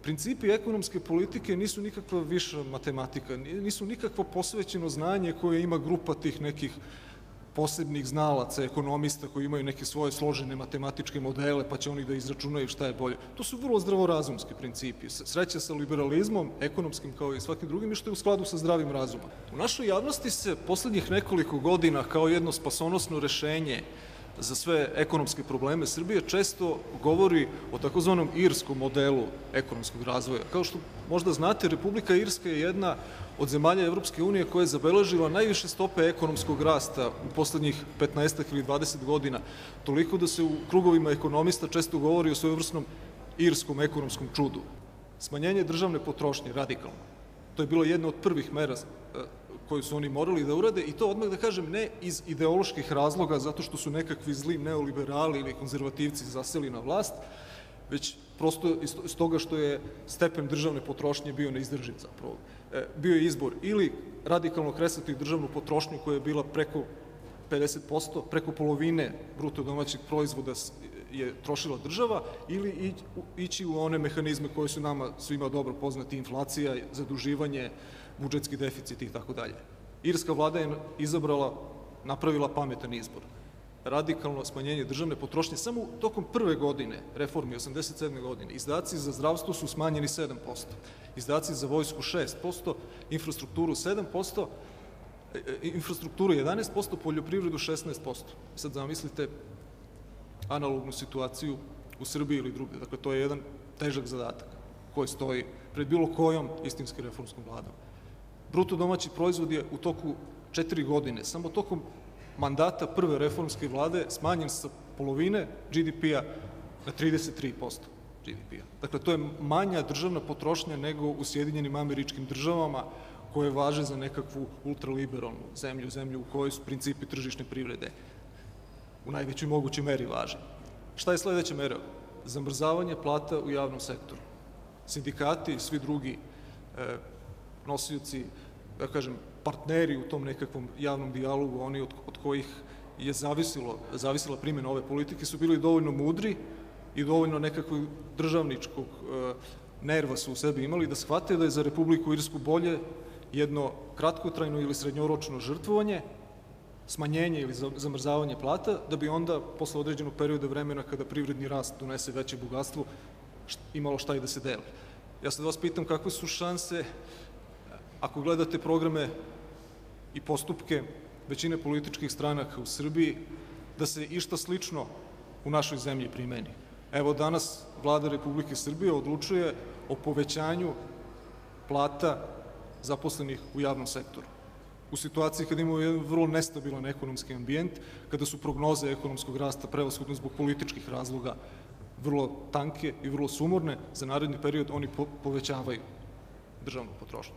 Principi ekonomske politike nisu nikakva viša matematika, nisu nikakvo posvećeno znanje koje ima grupa tih nekih posebnih znalaca, ekonomista koji imaju neke svoje složene matematičke modele, pa će oni da izračunaju šta je bolje. To su vrlo zdravorazumski principi. Sreća sa liberalizmom, ekonomskim kao i svakim drugim, i što je u skladu sa zdravim razumom. U našoj javnosti se poslednjih nekoliko godina kao jedno spasonosno rešenje za sve ekonomske probleme Srbije često govori o takozvanom irskom modelu ekonomskog razvoja. Kao što možda znate, Republika Irska je jedna od zemalja Evropske unije koja je zabeležila najviše stope ekonomskog rasta u poslednjih 15 ili 20 godina, toliko da se u krugovima ekonomista često govori o svojevrsnom irskom ekonomskom čudu. Smanjenje državne potrošnje radikalno. To je bila jedna od prvih mera koju su oni morali da urade, i to odmah da kažem ne iz ideoloških razloga zato što su nekakvi zli neoliberali ili konzervativci zaseli na vlast, već prosto iz toga što je stepen državne potrošnje bio neizdrživ zapravo. Bio je izbor ili radikalno kresati državnu potrošnju koja je bila preko 50%, preko polovine bruto domaćeg proizvoda je trošila država, ili ići u one mehanizme koje su nama svima dobro poznati, inflacija, zaduživanje, budžetski deficit i tako dalje. Irska vlada je napravila pametan izbor. Radikalno smanjenje državne potrošnje. Samo tokom prve godine reformi, 87. godine, izdaci za zdravstvo su smanjeni 7%, izdaci za vojsku 6%, infrastrukturu 7%, infrastrukturu 11%, poljoprivredu 16%. Sad zamislite analognu situaciju u Srbiji ili drugde. Dakle, to je jedan težak zadatak koji stoji pred bilo kojom istinski reformskom vladom. Bruto domaći proizvod je u toku 4 godine, samo tokom mandata prve reformske vlade, smanjen sa polovine GDP-a na 33% GDP-a. Dakle, to je manja državna potrošnja nego u Sjedinjenim Američkim Državama, koje važe za nekakvu ultraliberalnu zemlju u kojoj su principi tržišne privrede u najvećoj mogućoj meri važe. Šta je sledeća mera? Zamrzavanje plata u javnom sektoru. Sindikati i svi drugi nosioci, da kažem, partneri u tom nekakvom javnom dijalogu, oni od kojih je zavisila primjena ove politike, su bili dovoljno mudri i dovoljno nekakvog državničkog nerva su u sebi imali da shvate da je za Republiku Irsku bolje jedno kratkotrajno ili srednjoročno žrtvovanje, smanjenje ili zamrzavanje plata, da bi onda posle određenog perioda vremena kada privredni rast donese veće bogatstvo, imalo šta i da se deli. Ja sad vas pitam kakve su šanse, ako gledate programe i postupke većine političkih stranaka u Srbiji, da se išta slično u našoj zemlji primeni. Evo, danas Vlada Republike Srbije odlučuje o povećanju plata zaposlenih u javnom sektoru. U situaciji kada imamo jedan vrlo nestabilan ekonomski ambijent, kada su prognoze ekonomskog rasta prevashodno zbog političkih razloga vrlo tanke i vrlo sumorne, za naredni period oni povećavaju državnu potrošnju.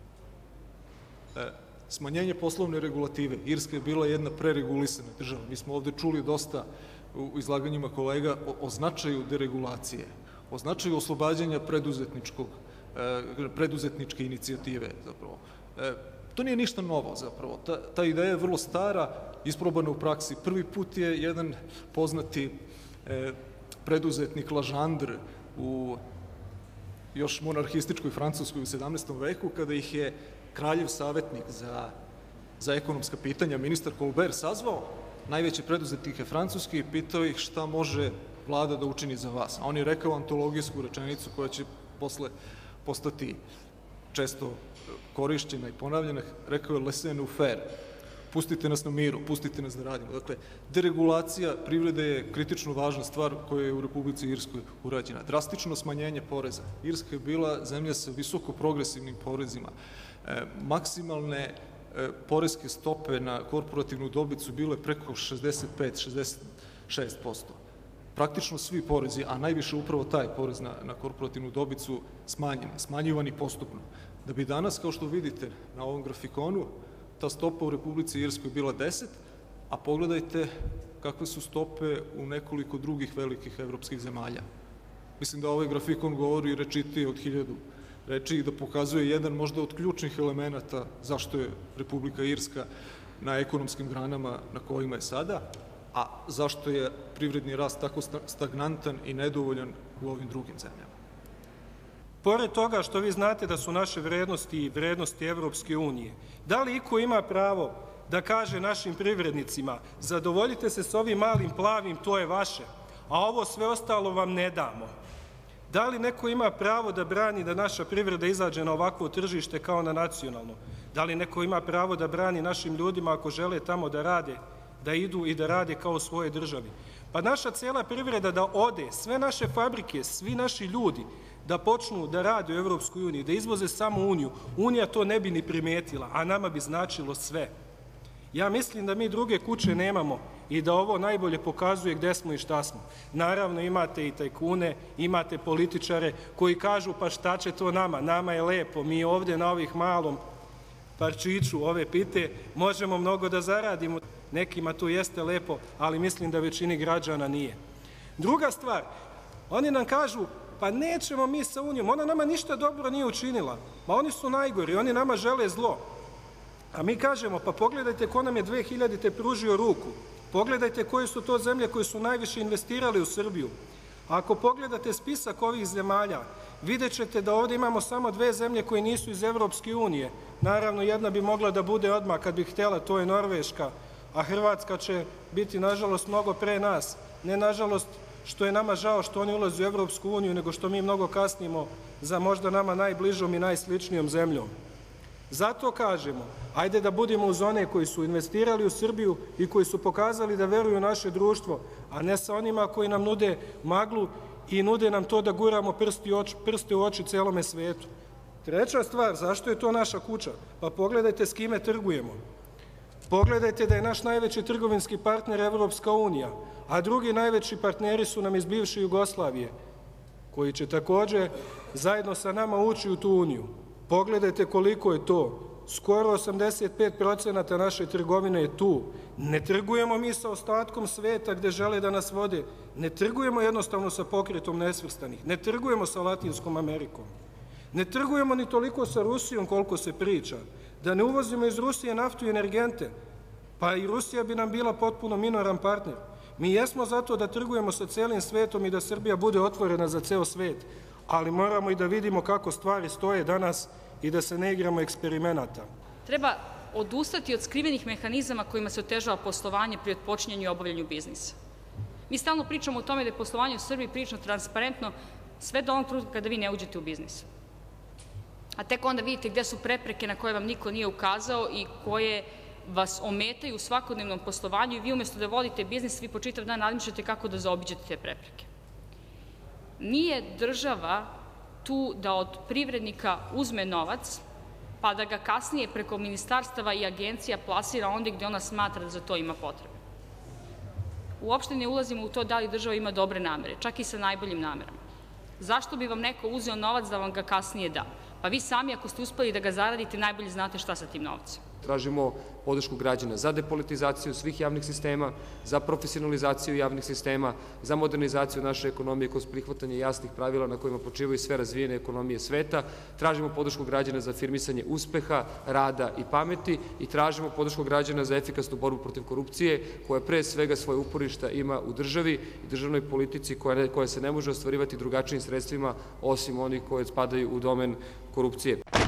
Smanjenje poslovne regulative. Irska je bila jedna preregulisana država. Mi smo ovde čuli dosta u izlaganjima kolega o značaju deregulacije, o značaju oslobađanja preduzetničke inicijative zapravo. To nije ništa novo zapravo. Ta ideja je vrlo stara, isprobana u praksi. Prvi put je jedan poznati preduzetnik Lažandr u još monarhističkoj Francuskoj u 17. veku, kada ih je kraljev savetnik za ekonomska pitanja, ministar Colbert, sazvao najveće preduzetnike Francuske i pitao ih šta može vlada da učini za vas. A on je rekao antologijsku rečenicu koja će posle postati često korišćena i ponavljena, rekao je laissez-nous faire, pustite nas na miru, pustite nas da radimo. Dakle, deregulacija privrede je kritično važna stvar koja je u Republici Irskoj urađena. Drastično smanjenje poreza. Irska je bila zemlja sa visoko progresivnim porezima. Maksimalne poreske stope na korporativnu dobit su bile preko 65-66%. Praktično svi porezi, a najviše upravo taj porez na korporativnu dobit su smanjivani postupno. Da bi danas, kao što vidite na ovom grafikonu, ta stopa u Republici Irskoj bila 10, a pogledajte kakve su stope u nekoliko drugih velikih evropskih zemalja. Mislim da ovaj grafikon govori rečitije od 1000 reči i da pokazuje jedan možda od ključnih elemenata zašto je Republika Irska na ekonomskim granama na kojima je sada, a zašto je privredni rast tako stagnantan i nedovoljan u ovim drugim zemljama. Pored toga što vi znate da su naše vrednosti i vrednosti Evropske unije, da li iko ima pravo da kaže našim privrednicima zadovoljite se s ovim malim plavim, to je vaše, a ovo sve ostalo vam ne damo? Da li neko ima pravo da brani da naša privreda izađe na ovakvo tržište kao na nacionalno? Da li neko ima pravo da brani našim ljudima ako žele tamo da rade, da idu i da rade kao u svojoj državi? Pa naša cijela privreda da ode, sve naše fabrike, svi naši ljudi da počnu da rade u Evropskoj uniji, da izvoze samo Uniju, Unija to ne bi ni primetila, a nama bi značilo sve. Ja mislim da mi druge kuće nemamo i da ovo najbolje pokazuje gde smo i šta smo. Naravno, imate i tajkune, imate političare koji kažu pa šta će to nama, nama je lepo, mi ovde na ovih malom parčiću ove pite možemo mnogo da zaradimo. Nekima to jeste lepo, ali mislim da većini građana nije. Druga stvar, oni nam kažu pa nećemo mi sa Unijom, ona nama ništa dobro nije učinila, ma oni su najgori, oni nama žele zlo. A mi kažemo, pa pogledajte ko nam je 2000-te pružio ruku, pogledajte koje su to zemlje koje su najviše investirali u Srbiju. Ako pogledate spisak ovih zemalja, vidjet ćete da ovde imamo samo 2 zemlje koje nisu iz Evropske unije. Naravno, jedna bi mogla da bude odmah kad bi htjela, to je Norveška, a Hrvatska će biti, nažalost, mnogo pre nas. Ne, nažalost, što je nama žao što oni ulaze u Evropsku uniju, nego što mi mnogo kasnimo za možda nama najbližom i najsličnijom zemljom. Zato kažemo, ajde da budemo uz one koji su investirali u Srbiju i koji su pokazali da veruju u naše društvo, a ne sa onima koji nam nude maglu i nude nam to da guramo prste u oči celome svetu. Treća stvar, zašto je to naša kuća? Pa pogledajte s kime trgujemo. Pogledajte da je naš najveći trgovinski partner Evropska unija, a drugi najveći partneri su nam iz bivše Jugoslavije, koji će takođe zajedno sa nama ući u tu uniju. Pogledajte koliko je to. Skoro 85% naše trgovine je tu. Ne trgujemo mi sa ostatkom sveta gde žele da nas vode. Ne trgujemo jednostavno sa pokretom nesvrstanih. Ne trgujemo sa Latinskom Amerikom. Ne trgujemo ni toliko sa Rusijom koliko se priča. Da ne uvozimo iz Rusije naftu i energente. Pa i Rusija bi nam bila potpuno minoran partner. Mi jesmo zato da trgujemo sa celim svetom i da Srbija bude otvorena za ceo svet, ali moramo i da vidimo kako stvari stoje danas i da se ne igramo eksperimenata. Treba odustati od skrivenih mehanizama kojima se otežava poslovanje pri otpočinjanju i obavljanju biznisa. Mi stalno pričamo o tome da je poslovanje u Srbiji prilično transparentno sve do onog trenutka kada vi ne uđete u biznis. A tek onda vidite gde su prepreke na koje vam niko nije ukazao i koje vas ometaju u svakodnevnom poslovanju i vi umesto da vodite biznis, vi po čitav dan razmišljate kako da zaobiđete te prepreke. Nije država tu da od privrednika uzme novac, pa da ga kasnije preko ministarstava i agencija plasira onde gde ona smatra da za to ima potrebe. Uopšte ne ulazimo u to da li država ima dobre namere, čak i sa najboljim namerama. Zašto bi vam neko uzeo novac da vam ga kasnije da? Pa vi sami ako ste uspeli da ga zaradite, najbolje znate šta sa tim novcem. Tražimo podršku građana za depolitizaciju svih javnih sistema, za profesionalizaciju javnih sistema, za modernizaciju naše ekonomije kroz prihvatanje jasnih pravila na kojima počivaju sve razvijene ekonomije sveta. Tražimo podršku građana za afirmisanje uspeha, rada i pameti i tražimo podršku građana za efikasnu borbu protiv korupcije koja pre svega svoje uporišta ima u državi i državnoj politici koja se ne može ostvarivati drugačijim sredstvima osim onih koje spadaju u domen korupcije.